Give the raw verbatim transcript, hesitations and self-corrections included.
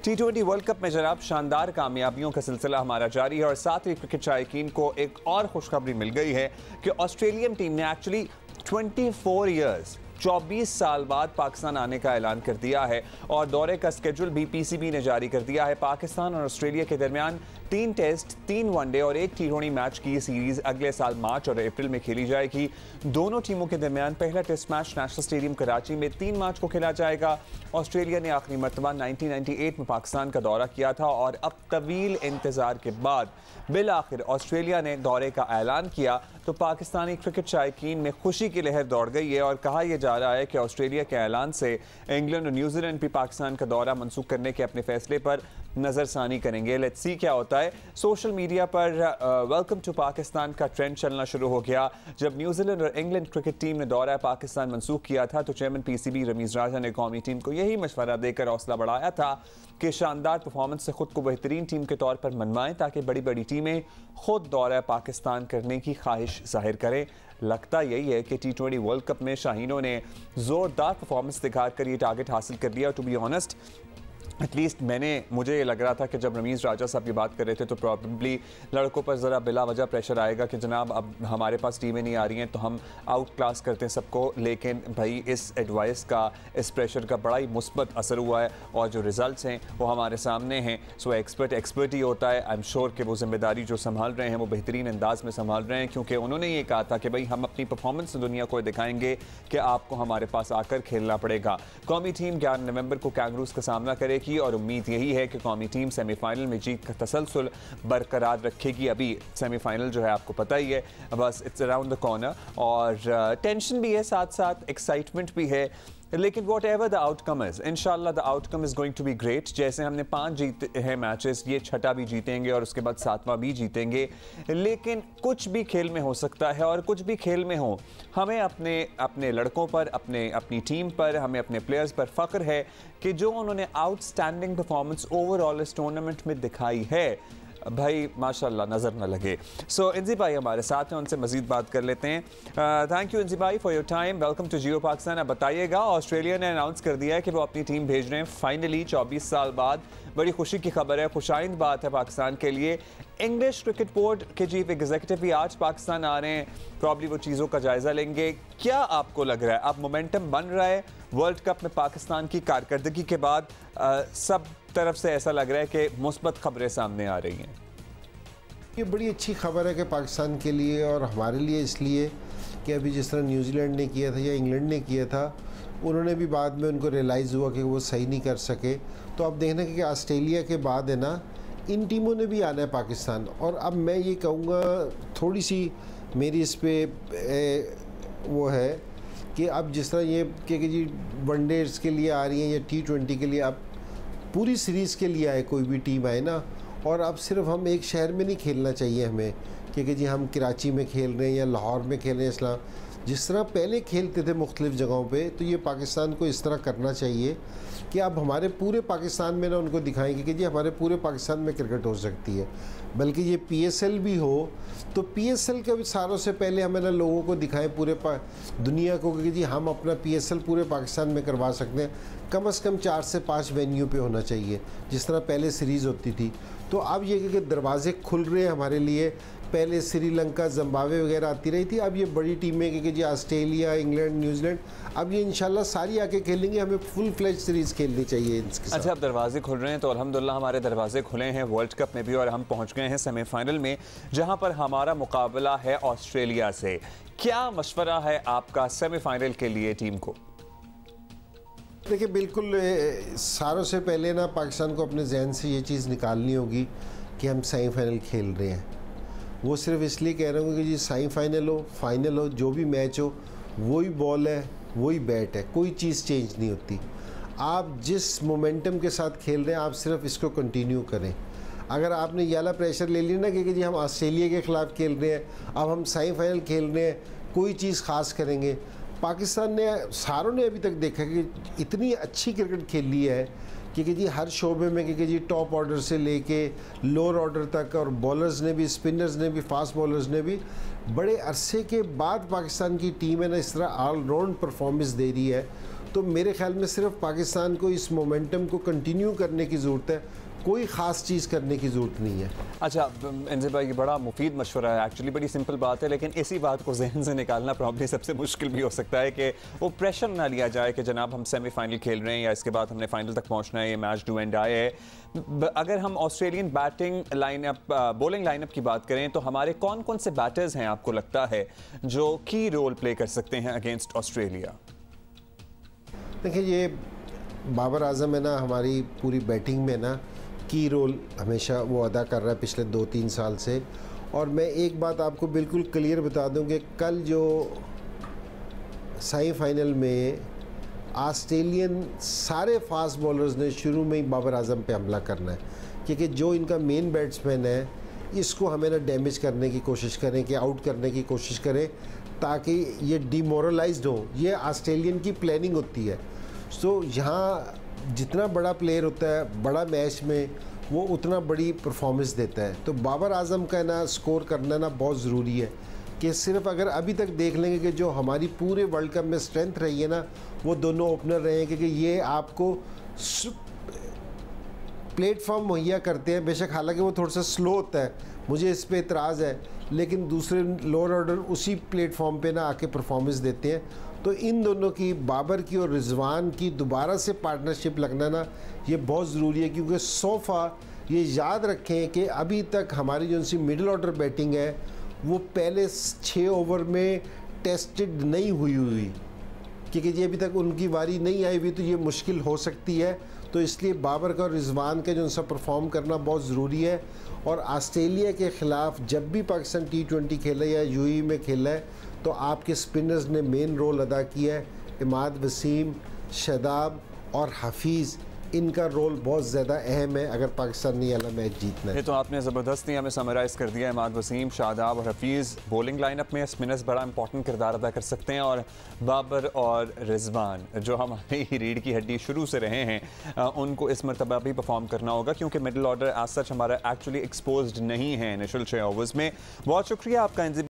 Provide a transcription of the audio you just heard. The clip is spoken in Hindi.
टी ट्वेंटी वर्ल्ड कप में जनाब शानदार कामयाबियों का सिलसिला हमारा जारी है और साथ ही क्रिकेट शायकीन को एक और खुशखबरी मिल गई है कि ऑस्ट्रेलियन टीम ने एक्चुअली चौबीस ईयर्स चौबीस साल बाद पाकिस्तान आने का ऐलान कर दिया है और दौरे का स्केड्यूल भी पीसीबी ने जारी कर दिया है। पाकिस्तान और ऑस्ट्रेलिया के दरमियान तीन टेस्ट, तीन वनडे और एक टी ट्वेंटी मैच की सीरीज अगले साल मार्च और अप्रैल में खेली जाएगी। दोनों टीमों के दरमियान पहला test match national stadium Karachi में तीन मार्च को खेला जाएगा। ऑस्ट्रेलिया ने आखिरी मरतबा उन्नीस सौ अट्ठानवे में पाकिस्तान का दौरा किया था और अब तवील इंतजार के बाद बिल आखिर ऑस्ट्रेलिया ने दौरे का ऐलान किया तो पाकिस्तानी क्रिकेट शायकीन में खुशी की लहर दौड़ गई है और कहा यह जा रहा है कि ऑस्ट्रेलिया के ऐलान से इंग्लैंड और न्यूजीलैंड भी पाकिस्तान का दौरा मनसूख करने के अपने फैसले पर नज़रसानी करेंगे। लेट्स सी क्या होता है। सोशल मीडिया पर वेलकम टू पाकिस्तान का ट्रेंड चलना शुरू हो गया। जब न्यूजीलैंड और इंग्लैंड क्रिकेट टीम ने दौरा पाकिस्तान मनसूख किया था तो चेयरमैन पीसीबी रमीज राजा ने कौमी टीम को यही मशवरा देकर हौसला बढ़ाया था कि शानदार परफॉर्मेंस से खुद को बेहतरीन टीम के तौर पर मनवाएं ताकि बड़ी बड़ी टीमें खुद दौरा पाकिस्तान करने की ख्वाहिश जाहिर करें। लगता यही है कि टी ट्वेंटी वर्ल्ड कप में शाहीनों ने ज़ोरदार परफॉर्मेंस दिखाकर ये टारगेट हासिल कर दिया। टू बी ऑनेस्ट एटलीस्ट मैंने मुझे ये लग रहा था कि जब रमीज़ राजा साहब ये बात कर रहे थे तो प्रॉब्ली लड़कों पर ज़रा बिला वजह प्रेशर आएगा कि जनाब अब हमारे पास टीमें नहीं आ रही हैं तो हम आउट क्लास करते हैं सबको। लेकिन भाई इस एडवाइस का, इस प्रेशर का बड़ा ही मुस्बत असर हुआ है और जो रिज़ल्ट्स हैं वो हमारे सामने हैं। सो एक्सपर्ट एक्सपर्ट ही होता है। आई एम श्योर कि वो जिम्मेदारी जो संभाल रहे हैं वो बेहतरीन अंदाज में संभाल रहे हैं क्योंकि उन्होंने ये कहा था कि भाई हम अपनी परफॉर्मेंस दुनिया को दिखाएंगे कि आपको हमारे पास आकर खेलना पड़ेगा। कौमी टीम ग्यारह नवंबर को कैंगरूज का सामना करेगी और उम्मीद यही है कि कौमी टीम सेमीफाइनल में जीत का तसलसल बरकरार रखेगी। अभी सेमीफाइनल जो है आपको पता ही है, बस इट्स अराउंड द कॉर्नर और टेंशन भी है, साथ साथ एक्साइटमेंट भी है। लेकिन whatever the outcome is, इंशाल्लाह the outcome is going to be great. जैसे हमने पांच जीते हैं मैचेस, ये छठा भी जीतेंगे और उसके बाद सातवां भी जीतेंगे। लेकिन कुछ भी खेल में हो सकता है और कुछ भी खेल में हो, हमें अपने अपने लड़कों पर, अपने अपनी टीम पर, हमें अपने प्लेयर्स पर फ़ख्र है कि जो उन्होंने आउटस्टैंडिंग परफॉर्मेंस ओवरऑल इस टूर्नामेंट में दिखाई है भाई माशाल्लाह नज़र न लगे। सो so, इंजी भाई हमारे साथ हैं, उनसे मजीद बात कर लेते हैं। थैंक यू इंजी भाई for your time. Welcome to Geo Pakistan. अब बताइएगा, ऑस्ट्रेलिया ने अनाउंस कर दिया है कि वो अपनी टीम भेज रहे हैं फाइनली चौबीस साल बाद। बड़ी खुशी की खबर है, खुशाइंद बात है पाकिस्तान के लिए। इंग्लिश क्रिकेट बोर्ड के चीफ एग्जीक्यूटिव भी आज पाकिस्तान आ रहे हैं, प्रॉब्ली वो चीज़ों का जायज़ा लेंगे। क्या आपको लग रहा है, अब मोमेंटम बन रहा है वर्ल्ड कप में पाकिस्तान की कारकर्दगी के बाद? आ, सब तरफ से ऐसा लग रहा है कि मुस्बत खबरें सामने आ रही हैं। ये बड़ी अच्छी खबर है कि पाकिस्तान के लिए और हमारे लिए, इसलिए कि अभी जिस तरह न्यूजीलैंड ने किया था या इंग्लैंड ने किया था, उन्होंने भी बाद में उनको रियलाइज़ हुआ कि वो सही नहीं कर सके। तो अब देखना कि ऑस्ट्रेलिया के बाद है ना, इन टीमों ने भी आना है पाकिस्तान। और अब मैं ये कहूँगा, थोड़ी सी मेरी इस पर वो है कि अब जिस तरह ये कि जी वनडेज़ के लिए आ रही हैं या टी ट्वेंटी के लिए, अब पूरी सीरीज़ के लिए आए कोई भी टीम आए ना, और अब सिर्फ हम एक शहर में नहीं खेलना चाहिए हमें कि जी हम कराची में खेल रहे हैं या लाहौर में खेल रहे हैं। इस्लाम जिस तरह पहले खेलते थे मुख्तलिफ़ जगहों पे, तो ये पाकिस्तान को इस तरह करना चाहिए कि अब हमारे पूरे पाकिस्तान में ना उनको दिखाएंगे कि जी हमारे पूरे पाकिस्तान में क्रिकेट हो सकती है। बल्कि ये पीएसएल भी हो तो पीएसएल के भी सालों से पहले हमें ना लोगों को दिखाएं, पूरे दुनिया को, कि जी हम अपना पीएसएल पूरे पाकिस्तान में करवा सकते हैं। कम से कम चार से पाँच वेन्यू पे होना चाहिए जिस तरह पहले सीरीज़ होती थी। तो अब ये कि दरवाजे खुल रहे हैं हमारे लिए। पहले श्रीलंका, जिम्बाब्वे वगैरह आती रही थी, अब ये बड़ी टीमें कि जी ऑस्ट्रेलिया, इंग्लैंड, न्यूजीलैंड, अब ये इंशाल्लाह सारी आके खेलेंगे। हमें फुल फ्लेज सीरीज़ खेलनी चाहिए इसके साथ। अच्छा, अब दरवाजे खुल रहे हैं तो अल्हम्दुलिल्लाह हमारे दरवाजे खुले हैं वर्ल्ड कप में भी और हम पहुंच गए हैं सेमीफाइनल में, जहां पर हमारा मुकाबला है ऑस्ट्रेलिया से। क्या मशवरा है आपका सेमीफाइनल के लिए टीम को? देखिए, बिल्कुल सारों से पहले ना पाकिस्तान को अपने जहन से ये चीज़ निकालनी होगी कि हम सेमीफाइनल खेल रहे हैं। वो सिर्फ इसलिए कह रहा हूँ कि जी सेमीफाइनल हो, फाइनल हो, जो भी मैच हो, वही बॉल है, वही बैट है, कोई चीज़ चेंज नहीं होती। आप जिस मोमेंटम के साथ खेल रहे हैं, आप सिर्फ इसको कंटिन्यू करें। अगर आपने ये वाला प्रेशर ले लिया ना कि जी हम ऑस्ट्रेलिया के ख़िलाफ़ खेल रहे हैं, अब हम सेमीफाइनल खेल रहे हैं, कोई चीज़ ख़ास करेंगे। पाकिस्तान ने, सारों ने अभी तक देखा कि इतनी अच्छी क्रिकेट खेली है कि जी हर शोबे में कि जी टॉप ऑर्डर से लेके लोअर ऑर्डर तक, और बॉलर्स ने भी, स्पिनर्स ने भी, फास्ट बॉलर्स ने भी बड़े अरसे के बाद पाकिस्तान की टीम है ना इस तरह ऑल राउंड परफॉर्मेंस दे रही है। तो मेरे ख्याल में सिर्फ पाकिस्तान को इस मोमेंटम को कंटिन्यू करने की ज़रूरत है, कोई ख़ास चीज़ करने की ज़रूरत नहीं है। अच्छा एनजे भाई, ये बड़ा मुफीद मशवरा है, एक्चुअली बड़ी सिंपल बात है, लेकिन इसी बात को जहन से निकालना प्रॉब्लम सबसे मुश्किल भी हो सकता है कि वो प्रेशर ना लिया जाए कि जनाब हम सेमीफाइनल खेल रहे हैं या इसके बाद हमने फाइनल तक पहुंचना है, ये मैच डू एंड आए है। अगर हम Australian batting lineup bowling lineup की बात करें तो हमारे कौन कौन से बैटर्स हैं आपको लगता है जो की रोल प्ले कर सकते हैं अगेंस्ट ऑस्ट्रेलिया? देखिए, ये बाबर आजम है ना, हमारी पूरी बैटिंग में ना की रोल हमेशा वो अदा कर रहा है पिछले दो तीन साल से। और मैं एक बात आपको बिल्कुल क्लियर बता दूं कि कल जो सेमीफाइनल में ऑस्ट्रेलियन सारे फास्ट बॉलर्स ने शुरू में ही बाबर आजम पे हमला करना है, क्योंकि जो इनका मेन बैट्समैन है इसको हमें ना डैमेज करने की कोशिश करें, कि आउट करने की कोशिश करें, ताकि ये डिमोरलाइज्ड हो। ये ऑस्ट्रेलियन की प्लानिंग होती है। सो यहाँ जितना बड़ा प्लेयर होता है बड़ा मैच में, वो उतना बड़ी परफॉर्मेंस देता है। तो बाबर आजम का ना स्कोर करना ना बहुत ज़रूरी है, कि सिर्फ अगर अभी तक देख लेंगे कि जो हमारी पूरे वर्ल्ड कप में स्ट्रेंथ रही है ना, वो दोनों ओपनर रहे हैं, क्योंकि ये आपको प्लेटफॉर्म मुहैया करते हैं। बेशक हालांकि वो थोड़ा सा स्लो होता है, मुझे इस पे इतराज़ है, लेकिन दूसरे लोअर ऑर्डर उसी प्लेटफॉर्म पे ना आके परफॉर्मेंस देते हैं। तो इन दोनों की, बाबर की और रिजवान की दोबारा से पार्टनरशिप लगना ना ये बहुत ज़रूरी है, क्योंकि सोफ़ा ये याद रखें कि अभी तक हमारी जो सी मिडिल ऑर्डर बैटिंग है वो पहले छः ओवर में टेस्टेड नहीं हुई हुई, क्योंकि ये अभी तक उनकी बारी नहीं आई हुई, तो ये मुश्किल हो सकती है। तो इसलिए बाबर का और रिजवान का जो उनसा परफॉर्म करना बहुत ज़रूरी है। और ऑस्ट्रेलिया के ख़िलाफ़ जब भी पाकिस्तान टी ट्वेंटी खेला या यूएई में खेला है, तो आपके स्पिनर्स ने मेन रोल अदा किया है। इमाद वसीम, शादाब और हफीज़, इनका रोल बहुत ज़्यादा अहम है अगर पाकिस्तान ने वाला मैच जीतना है। ये तो आपने ज़बरदस्ती हमें समराइज़ कर दिया। इमाद वसीम, शादाब और हफीज़ बॉलिंग लाइनअप में स्पिनर्स बड़ा इंपॉर्टेंट किरदार अदा कर सकते हैं, और बाबर और रिजवान जो हमारी रीढ़ की हड्डी शुरू से रहे हैं, उनको इस मरतबा भी परफॉर्म करना होगा, क्योंकि मिडिल ऑर्डर एज सच हमारा एक्चुअली एक्सपोज्ड नहीं है इनिशियल छः ओवर्स में। बहुत शुक्रिया आपका।